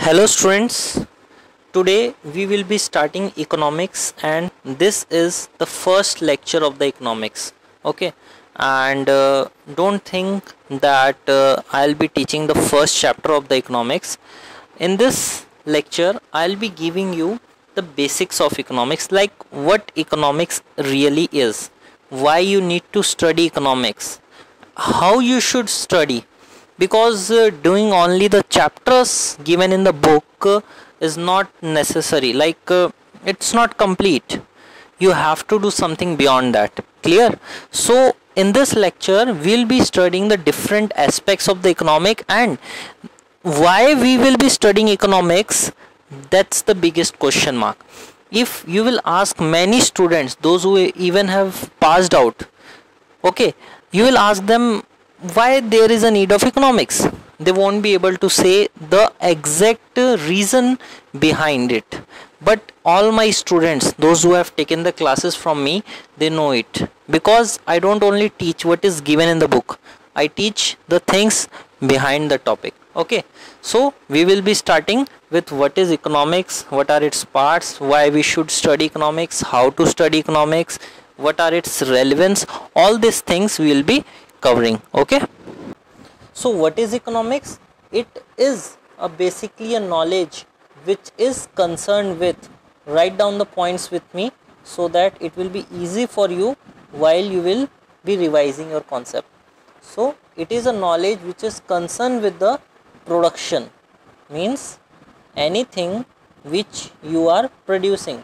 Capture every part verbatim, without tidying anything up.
Hello students, today we will be starting economics and this is the first lecture of the economics. Okay, and uh, don't think that uh, I'll be teaching the first chapter of the economics. In this lecture I'll be giving you the basics of economics, like what economics really is, why you need to study economics, how you should study, because uh, doing only the chapters given in the book uh, is not necessary, like uh, it's not complete. You have to do something beyond that. Clear? So in this lecture we'll be studying the different aspects of the economic, and why we will be studying economics, that's the biggest question mark. If you will ask many students, those who even have passed out, okay, you will ask them why there is a need of economics, they won't be able to say the exact reason behind it. But all my students, those who have taken the classes from me, they know it, because I don't only teach what is given in the book, I teach the things behind the topic. Okay, so we will be starting with what is economics, what are its parts, why we should study economics, how to study economics, what are its relevance, all these things we will be covering. Okay, so what is economics? It is a basically a knowledge which is concerned with, write down the points with me so that it will be easy for you while you will be revising your concept. So it is a knowledge which is concerned with the production, means anything which you are producing.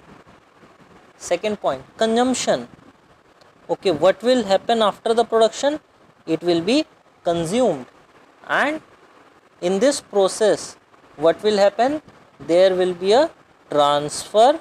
Second point, consumption. Okay, what will happen after the production? It will be consumed, and in this process what will happen? There will be a transfer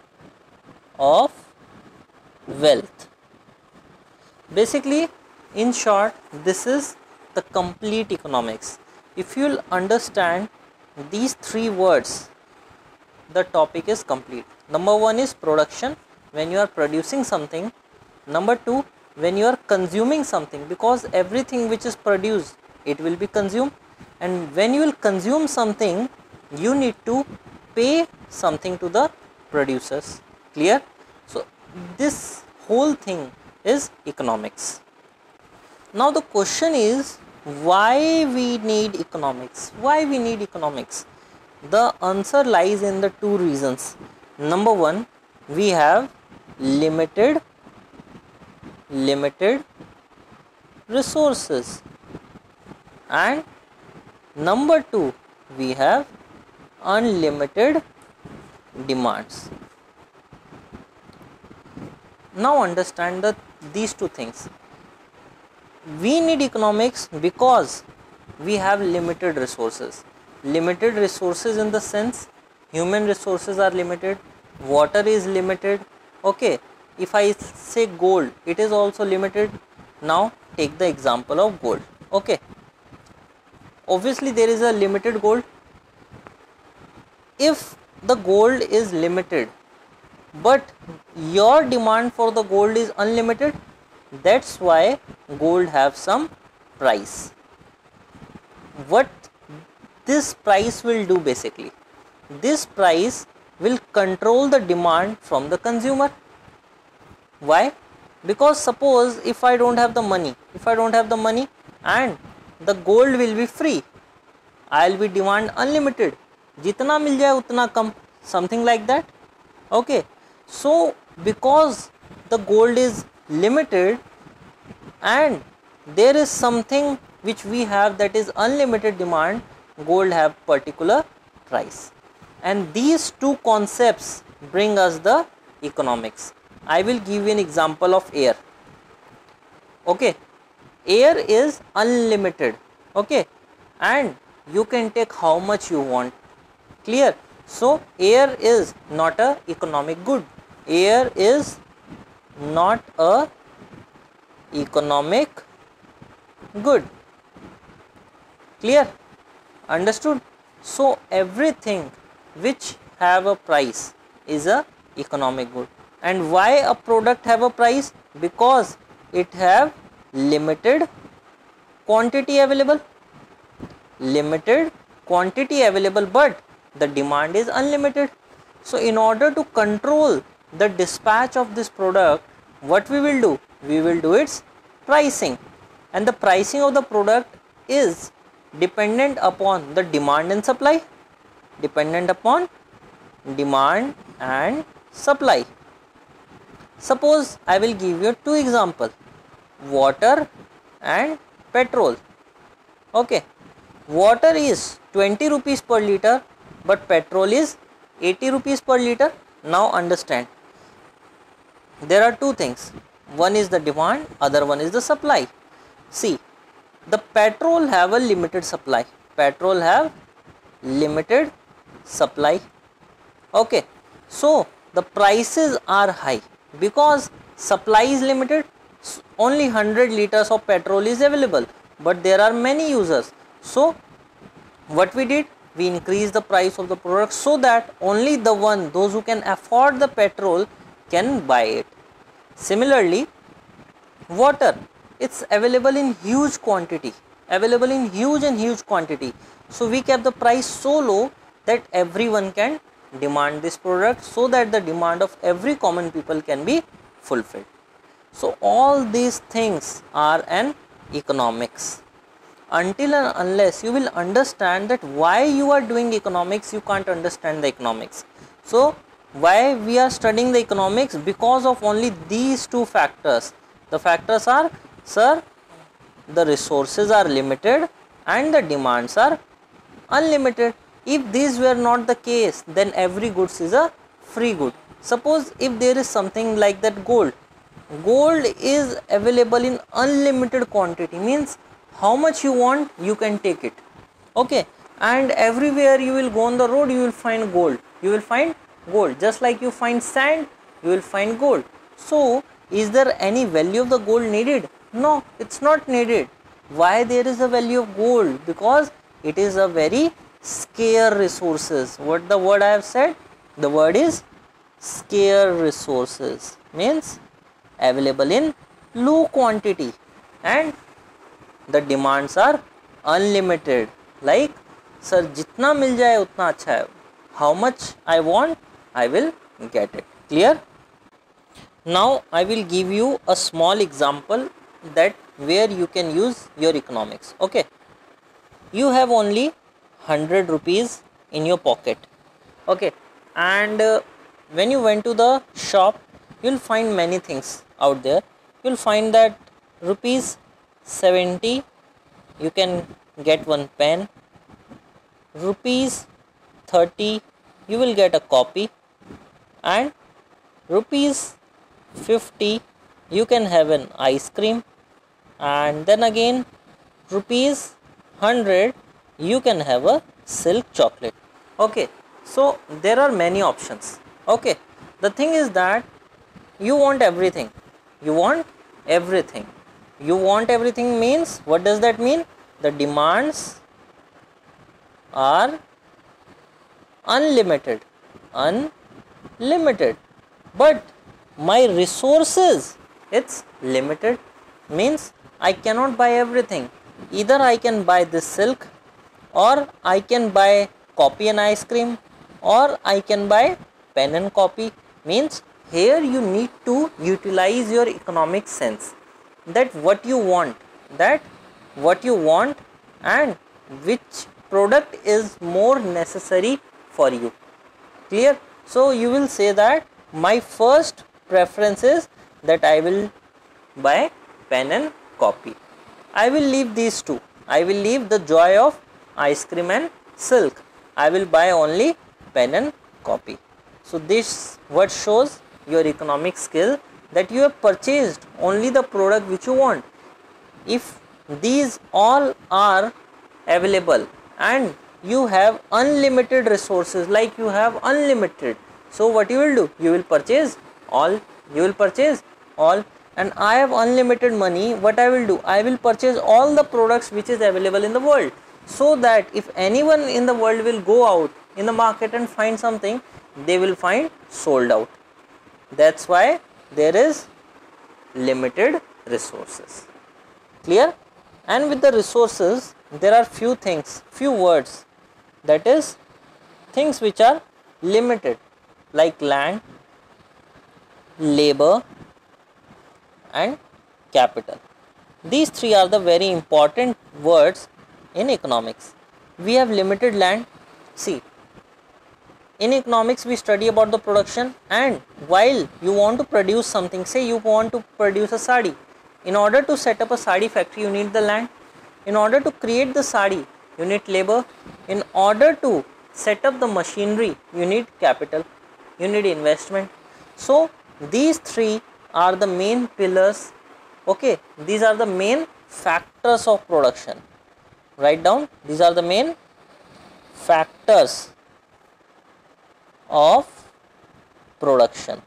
of wealth. Basically, in short, this is the complete economics. If you will understand these three words, the topic is complete. Number one is production, when you are producing something. Number two, when you are consuming something, because everything which is produced, it will be consumed, and when you will consume something, you need to pay something to the producers. Clear? So this whole thing is economics. Now the question is, why we need economics? Why we need economics? The answer lies in the two reasons. Number one, we have limited limited resources, and number two, we have unlimited demands. Now understand that these two things. We need economics because we have limited resources. Limited resources in the sense, human resources are limited, water is limited. Okay, if I say gold, it is also limited. Now take the example of gold. Okay, obviously there is a limited gold. If the gold is limited but your demand for the gold is unlimited, that's why gold have some price. What this price will do, basically, this price will control the demand from the consumer. Why? Because suppose if I don't have the money, if I don't have the money and the gold will be free, I will be demand unlimited, jitna mil jaye utna kam, something like that. Okay, so because the gold is limited and there is something which we have that is unlimited demand, gold have particular price, and these two concepts bring us the economics. I will give you an example of air. Okay, air is unlimited. Okay, and you can take how much you want. Clear? So air is not a economic good. Air is not a economic good. Clear? Understood? So everything which have a price is a economic good. And why a product have a price? Because it have limited quantity available. Limited quantity available, but the demand is unlimited. So in order to control the dispatch of this product, what we will do? We will do its pricing, and the pricing of the product is dependent upon the demand and supply, dependent upon demand and supply. Suppose I will give you two examples, water and petrol. Okay, water is twenty rupees per liter, but petrol is eighty rupees per liter. Now understand, there are two things, one is the demand, other one is the supply. See, the petrol have a limited supply, petrol have limited supply. Okay, so the prices are high because supply is limited. Only one hundred liters of petrol is available, but there are many users. So what we did, we increased the price of the product so that only the one, those who can afford the petrol, can buy it. Similarly, water, it's available in huge quantity, available in huge and huge quantity. So we kept the price so low that everyone can demand this product, so that the demand of every common people can be fulfilled. So all these things are an economics. Until and unless you will understand that why you are doing economics, you can't understand the economics. So why we are studying the economics? Because of only these two factors. The factors are, sir, the resources are limited and the demands are unlimited. If these were not the case, then every goods is a free good. Suppose if there is something like that gold, gold is available in unlimited quantity, means how much you want you can take it. Okay, and everywhere you will go on the road, you will find gold, you will find gold, just like you find sand, you will find gold. So is there any value of the gold needed? No, it's not needed. Why there is a value of gold? Because it is a very scarce resources. What the word I have said? The word is scarce resources, means available in low quantity, and the demands are unlimited. Like, sir, jitna mil jaye utna acha hai. How much I want, I will get it. Clear? Now I will give you a small example that where you can use your economics. Okay, you have only one hundred rupees in your pocket. Okay, and uh, when you went to the shop, you will find many things out there. You will find that rupees seventy you can get one pen, rupees thirty you will get a copy, and rupees fifty you can have an ice cream, and then again rupees one hundred you can have a silk chocolate. Okay, so there are many options. Okay, the thing is that you want everything, you want everything you want everything means, what does that mean? The demands are unlimited, unlimited, but my resources, it's limited, means I cannot buy everything. Either I can buy this silk, or I can buy copy and ice cream, or I can buy pen and copy. Means here you need to utilize your economic sense, that what you want, that what you want and which product is more necessary for you. Clear? So you will say that my first preference is that I will buy pen and copy. I will leave these two. I will leave the joy of ice cream and silk. I will buy only pen and copy. So this what shows your economic skill, that you have purchased only the product which you want. If these all are available and you have unlimited resources, like you have unlimited, so what you will do? You will purchase all, you will purchase all. And I have unlimited money, what I will do? I will purchase all the products which is available in the world, so that if anyone in the world will go out in the market and find something, they will find sold out. That's why there is limited resources. Clear? And with the resources, there are few things, few words that is things which are limited like land, labor and capital. These three are the very important words in economics. We have limited land. See, in economics we study about the production, and while you want to produce something, say you want to produce a sari, in order to set up a sari factory you need the land. In order to create the sari you need labor. In order to set up the machinery you need capital, you need investment. So these three are the main pillars. Okay, these are the main factors of production. Write down, these are the main factors of production.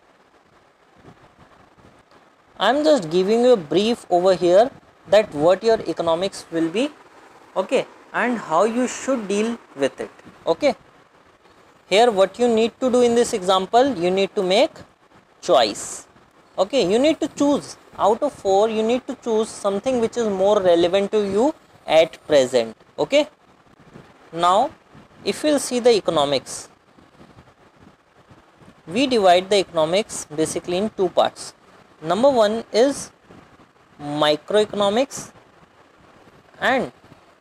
I am just giving you a brief over here that what your economics will be, okay, and how you should deal with it. Okay, here what you need to do in this example, you need to make choice. Okay, you need to choose out of four, you need to choose something which is more relevant to you at present. Okay, now if you will see the economics, we divide the economics basically in two parts. Number one is microeconomics and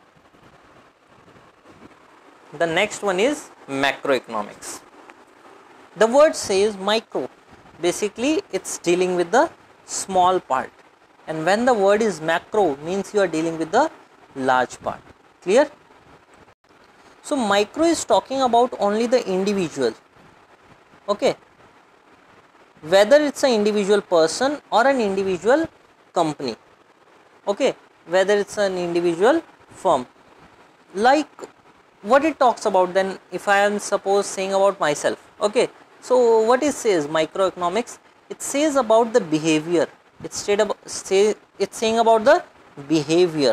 the next one is macroeconomics. The word says micro, basically it's dealing with the small part, and when the word is macro means you are dealing with the large part. Clear? So micro is talking about only the individual. Okay, whether it's an individual person or an individual company. Okay, whether it's an individual firm. Like what it talks about then, if I am suppose saying about myself. Okay, so what it says microeconomics, it says about the behavior. It's said about, say, it's saying about the behavior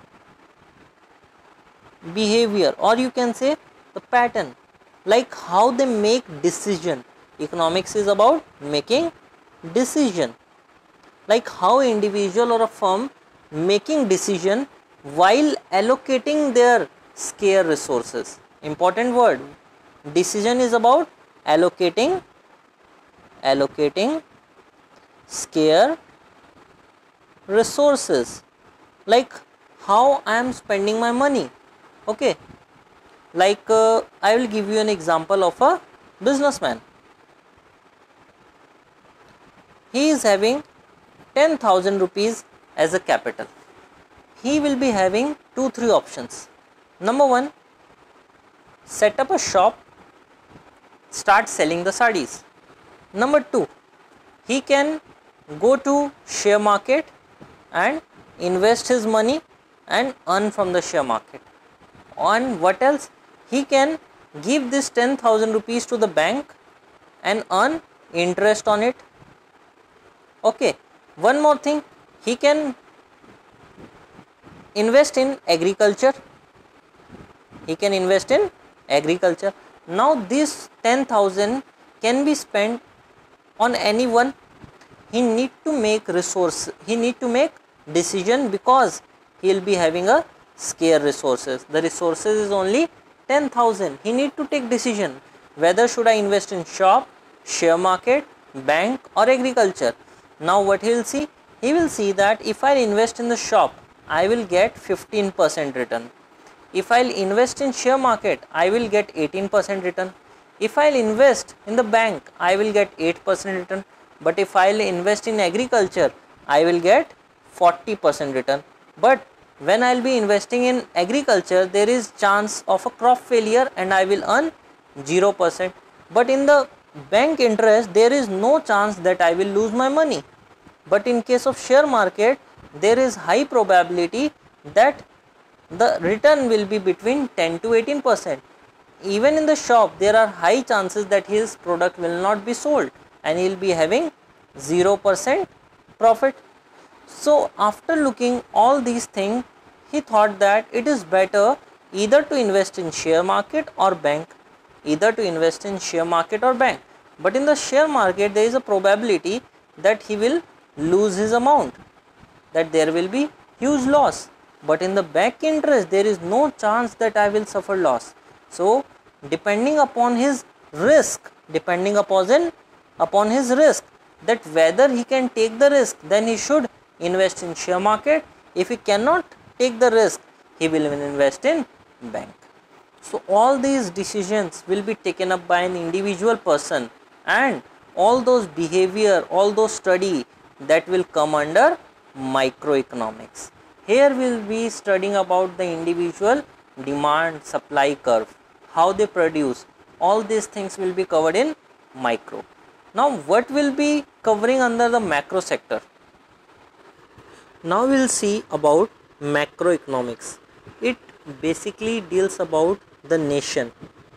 behavior or you can say the pattern, like how they make decision. Economics is about making decision, like how individual or a firm making decision while allocating their scarce resources. Important word, decision is about allocating allocating scarce resources, like how I am spending my money. Okay, like uh, I will give you an example of a businessman. He is having ten thousand rupees as a capital. He will be having two three options. Number one, set up a shop, start selling the sarees. Number two, he can go to share market and invest his money and earn from the share market. And what else? He can give this ten thousand rupees to the bank and earn interest on it. Okay, one more thing, he can invest in agriculture. He can invest in agriculture. Now this ten thousand can be spent on anyone. He need to make resource, he need to make decision because he will be having a scarce resources. The resources is only ten thousand. He need to take decision whether should I invest in shop, share market, bank or agriculture. Now what he will see? He will see that if I invest in the shop, I will get fifteen percent return. If I will invest in share market, I will get eighteen percent return. If I will invest in the bank, I will get eight percent return. But if I will invest in agriculture, I will get forty percent return. But when I will be investing in agriculture, there is chance of a crop failure and I will earn zero percent. But in the bank interest, there is no chance that I will lose my money. But in case of share market, there is high probability that the return will be between ten to eighteen percent. Even in the shop, there are high chances that his product will not be sold and he will be having zero percent profit. So after looking all these things, he thought that it is better either to invest in share market or bank, either to invest in share market or bank. But in the share market, there is a probability that he will lose his amount, that there will be huge loss. But in the bank interest, there is no chance that I will suffer loss. So depending upon his risk, depending upon upon his risk, that whether he can take the risk, then he should invest in share market. If he cannot take the risk, he will invest in bank. So all these decisions will be taken up by an individual person, and all those behavior, all those study, that will come under microeconomics. Here we will be studying about the individual demand supply curve, how they produce. All these things will be covered in micro. Now what will be covering under the macro sector? Now we will see about macroeconomics. It basically deals about the nation,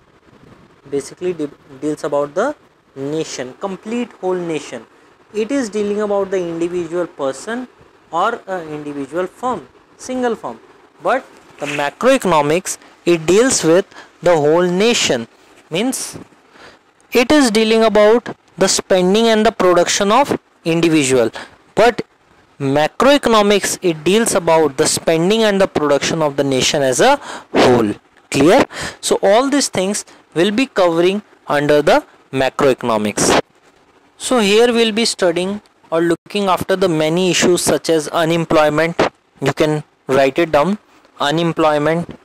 basically de deals about the nation, complete whole nation. It is dealing about the individual person or an individual firm, single firm. But the macroeconomics, it deals with the whole nation, means it is dealing about the spending and the production of individual. But macroeconomics, it deals about the spending and the production of the nation as a whole. Clear? So all these things will be covering under the macroeconomics. So here we will be studying or looking after the many issues such as unemployment. You can write it down. Unemployment,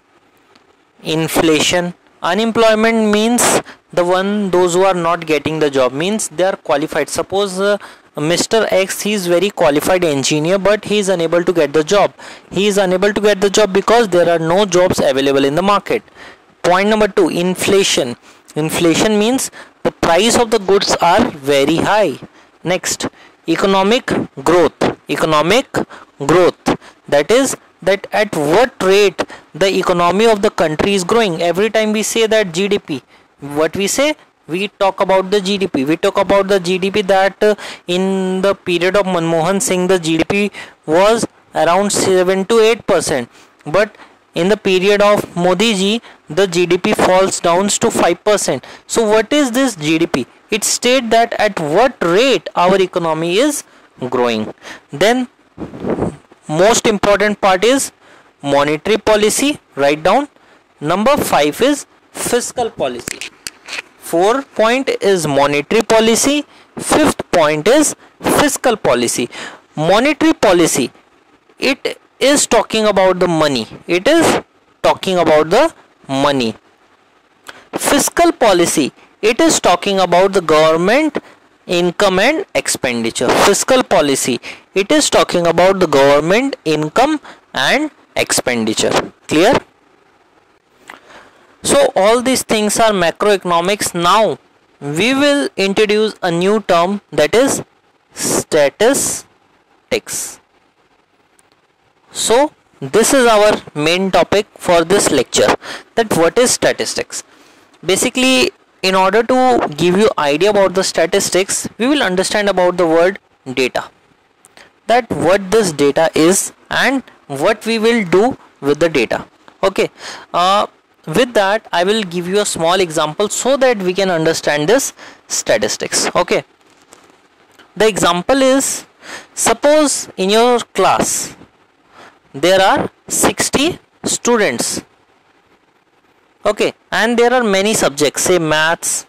inflation. Unemployment means the one, those who are not getting the job, means they are qualified. Suppose uh, Mister X, he is very qualified engineer, but he is unable to get the job. He is unable to get the job because there are no jobs available in the market. Point number two, inflation. Inflation means the price of the goods are very high. Next, economic growth. Economic growth, that is that at what rate the economy of the country is growing. Every time we say that G D P, what we say? We talk about the G D P. We talk about the G D P that uh, in the period of Manmohan Singh, the G D P was around seven to eight percent. But in the period of Modi ji, the G D P falls down to five percent. So what is this G D P? It states that at what rate our economy is growing. Then most important part is monetary policy. Write down. Number five is fiscal policy. Four point is monetary policy. Fifth point is fiscal policy. Monetary policy, it is talking about the money. It is talking about the money. Fiscal policy, it is talking about the government income and expenditure. Fiscal policy, it is talking about the government income and expenditure. Clear? So all these things are macroeconomics. Now we will introduce a new term, that is statistics. So this is our main topic for this lecture, that what is statistics. Basically, in order to give you idea about the statistics, we will understand about the word data, that what this data is and what we will do with the data. Okay, uh, with that I will give you a small example so that we can understand this statistics. Okay, the example is, suppose in your class there are sixty students. Okay, and there are many subjects, say maths,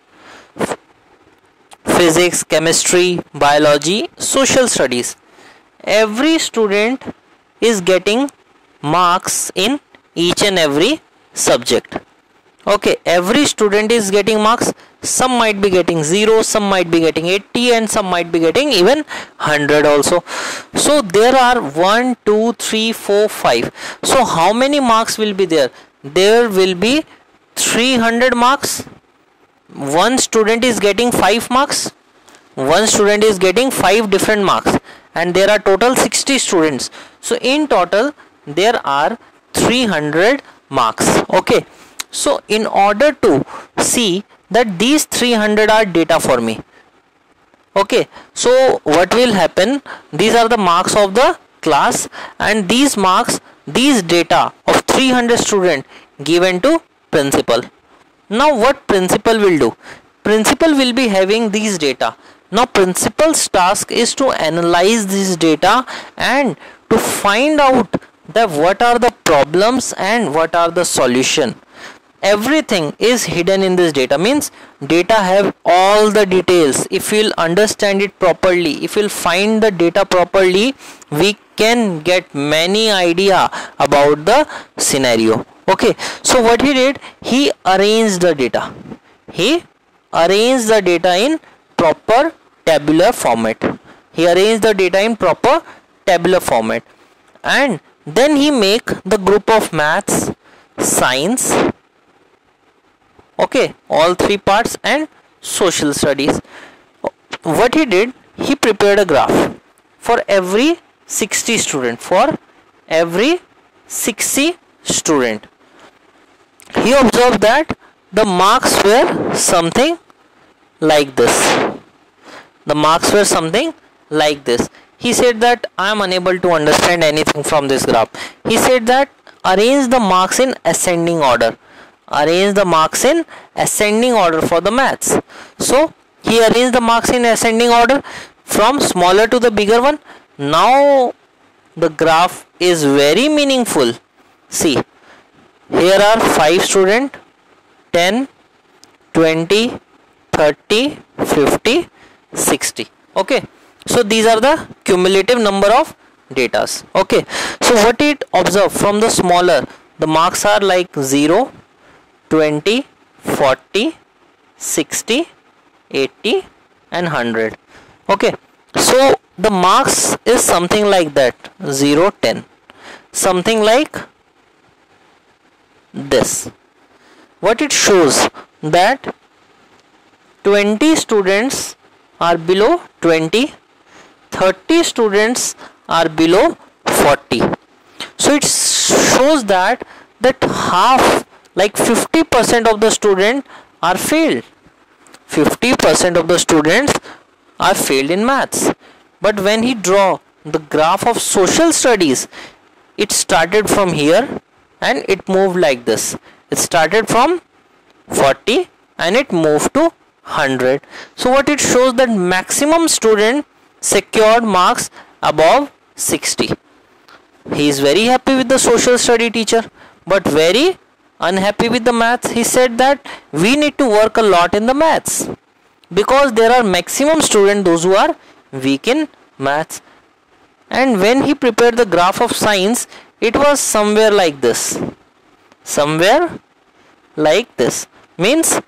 physics, chemistry, biology, social studies. Every student is getting marks in each and every subject. Okay, every student is getting marks. Some might be getting zero, some might be getting eighty, and some might be getting even one hundred also. So there are one, two, three, four, five. So how many marks will be there? There will be three hundred marks. One student is getting five marks. One student is getting five different marks, and there are total sixty students. So in total there are three hundred marks. Okay, so in order to see that these three hundred are data for me. Okay, so what will happen, these are the marks of the class, and these marks, these data of three hundred students given to principal. Now what principal will do? Principal will be having these data. Now principal's task is to analyze this data and to find out that what are the problems and what are the solution. everything is hidden in this data. Means data have all the details. If we'll understand it properly, if we'll find the data properly, we can get many idea about the scenario. Okay, so what he did, he arranged the data. He arranged the data in proper tabular format. He arranged the data in proper tabular format, and then he make the group of maths, science, okay, all three parts, and social studies. What he did, he prepared a graph for every sixty student, for every sixty student. He observed that the marks were something like this. The marks were something like this. He said that I am unable to understand anything from this graph. He said that arrange the marks in ascending order. Arrange the marks in ascending order for the maths. So he arranged the marks in ascending order from smaller to the bigger one. Now the graph is very meaningful. See, here are five students, ten, twenty, thirty, fifty, sixty. Okay, so these are the cumulative number of datas. Okay, so what it observed from the smaller, the marks are like zero, twenty, forty, sixty, eighty and one hundred. Okay, so the marks is something like that, zero, ten, something like this. What it shows, that twenty students are below twenty, thirty students are below forty. So it shows that that half, like fifty percent of the students are failed. fifty percent of the students are failed in maths. But when he draw the graph of social studies, it started from here and it moved like this. It started from forty and it moved to one hundred. So what it shows, that maximum student secured marks above sixty. He is very happy with the social study teacher, but very unhappy with the maths. He said that we need to work a lot in the maths, because there are maximum students those who are weak in maths. And when he prepared the graph of science, it was somewhere like this. Somewhere like this. Means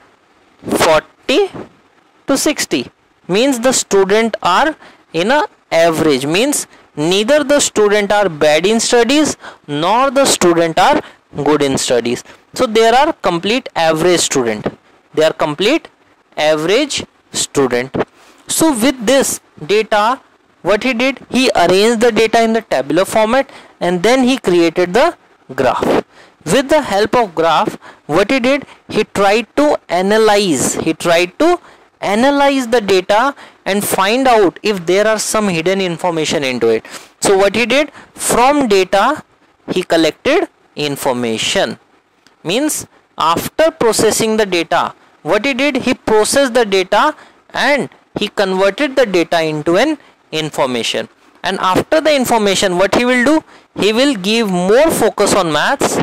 forty to sixty. Means the student are in a average. Means neither the student are bad in studies nor the student are good in studies. So there are complete average student. They are complete average student. So with this data, what he did, he arranged the data in the tabular format and then he created the graph. With the help of graph, what he did, he tried to analyze, he tried to analyze the data and find out if there are some hidden information into it. So what he did, from data he collected information. Means after processing the data, what he did, he processed the data and he converted the data into an information. And after the information, what he will do, he will give more focus on maths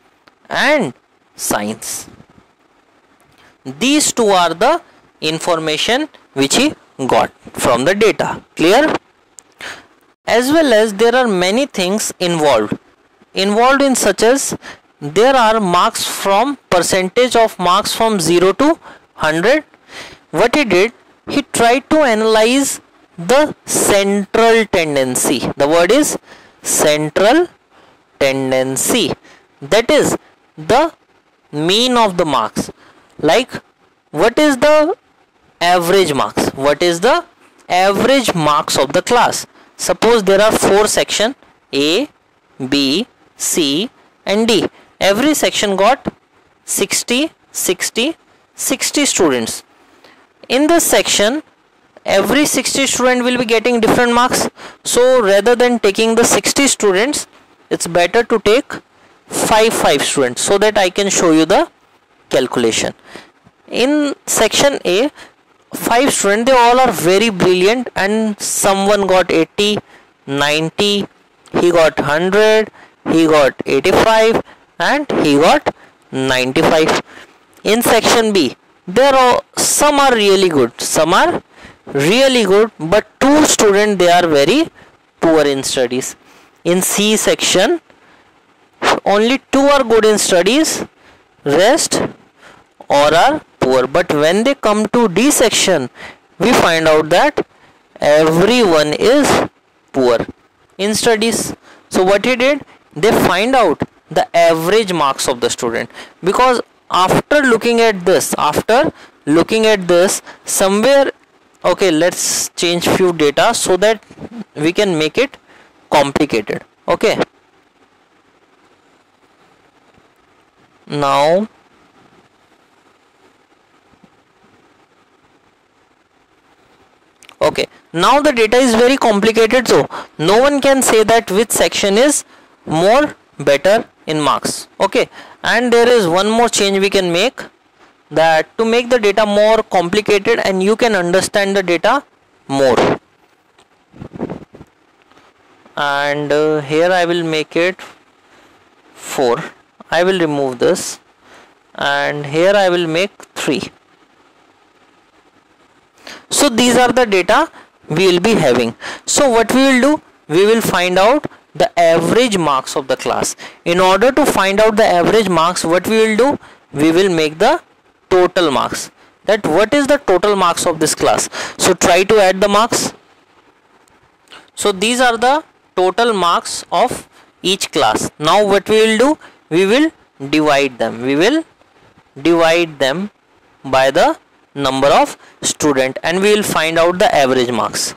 and science. These two are the information which he got from the data. Clear? As well as there are many things involved. Involved in such as, there are marks from, percentage of marks from zero to one hundred. What he did, he tried to analyze the central tendency. The word is central tendency. That is the mean of the marks. Like, what is the average marks? What is the average marks of the class? Suppose there are four sections, A, B, C and D. Every section got sixty, sixty, sixty students. In this section, every sixty student will be getting different marks. So rather than taking the sixty students, it's better to take five five students, so that I can show you the calculation. In section A, five students, they all are very brilliant, and someone got eighty, ninety, he got one hundred, he got eighty-five and he got ninety-five. In section B, there are some are really good, some are really good, but two students they are very poor in studies. In C section, only two are good in studies, rest or are poor. But when they come to D section, we find out that everyone is poor in studies. So what he did, they find out the average marks of the student, because after looking at this, after looking at this somewhere, okay, let's change few data so that we can make it complicated. Okay, now okay now the data is very complicated, so no one can say that which section is more better in marks. Okay, and there is one more change we can make, that to make the data more complicated and you can understand the data more. And uh, here I will make it four. I will remove this, and here I will make three. So these are the data we will be having. So what we will do, we will find out the average marks of the class. In order to find out the average marks, what we will do, we will make the total marks, that what is the total marks of this class. So try to add the marks. So these are the total marks of each class. Now what we will do, we will divide them. We will divide them by the number of student and we will find out the average marks.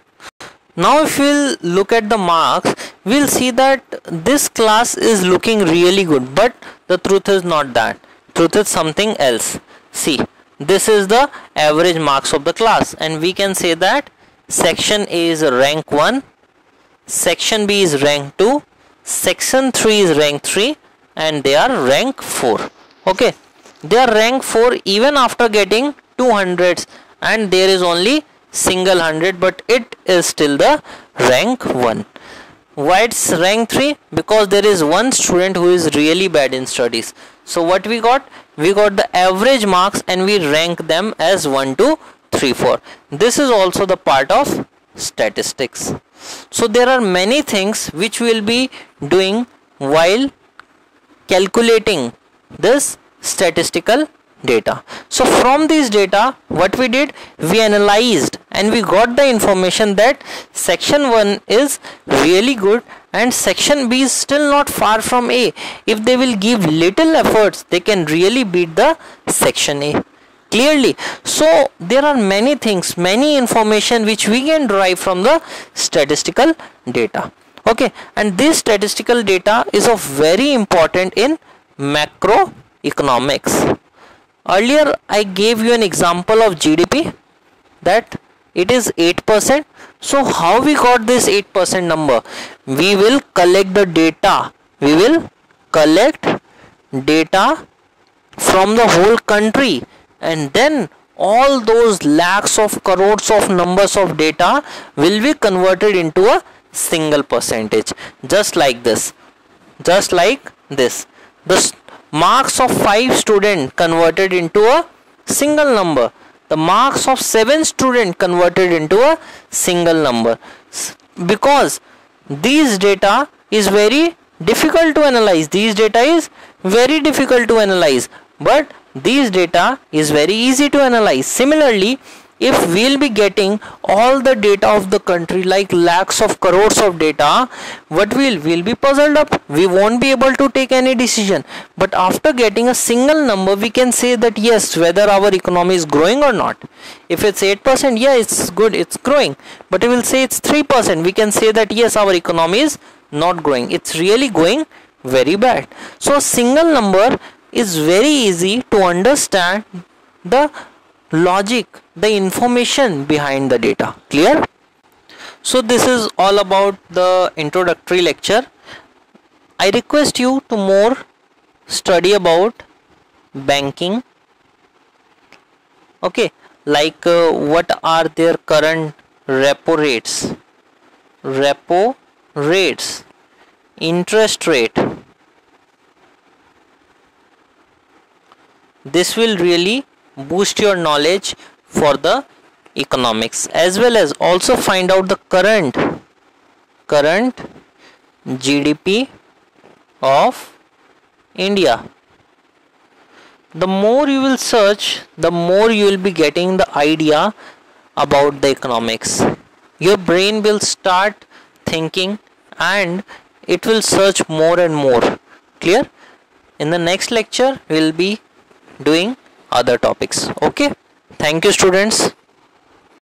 Now if we'll look at the marks, we'll see that this class is looking really good, but the truth is not that. Truth is something else. See, this is the average marks of the class, and we can say that section A is rank one, section B is rank two, section three is rank three, and they are rank four. Okay, they are rank four even after getting two hundreds, and there is only single hundred, but it is still the rank one. Why it's rank three? Because there is one student who is really bad in studies. So what we got, we got the average marks and we rank them as one, two, three, four. This is also the part of statistics. So there are many things which we will be doing while calculating this statistical data. So from this data, what we did, we analyzed and we got the information that section one is really good and section B is still not far from A. If they will give little efforts, they can really beat the section A clearly. So there are many things, many information which we can derive from the statistical data. Okay, and this statistical data is of very important in macroeconomics. Earlier I gave you an example of G D P, that it is eight percent. So how we got this eight percent number? We will collect the data. We will collect data from the whole country, and then all those lakhs of crores of numbers of data will be converted into a single percentage, just like this, just like this. The marks of five students converted into a single number, the marks of seven students converted into a single number, because these data is very difficult to analyze. These data is very difficult to analyze, but these data is very easy to analyze. Similarly, if we will be getting all the data of the country, like lakhs of crores of data, what will will be puzzled up. We won't be able to take any decision. But after getting a single number, we can say that yes, whether our economy is growing or not. If it's eight percent, yeah, it's good, it's growing. But we will say it's three percent, we can say that yes, our economy is not growing, it's really going very bad. So a single number is very easy to understand the logic, the information behind the data. Clear? So this is all about the introductory lecture. I request you to more study about banking. Okay, like uh, what are their current repo rates, repo rates, interest rate, This will really boost your knowledge for the economics, as well as also find out the current current G D P of India. The more you will search, the more you will be getting the idea about the economics. Your brain will start thinking and it will search more and more. Clear? In the next lecture we will be doing other topics. Okay, thank you students.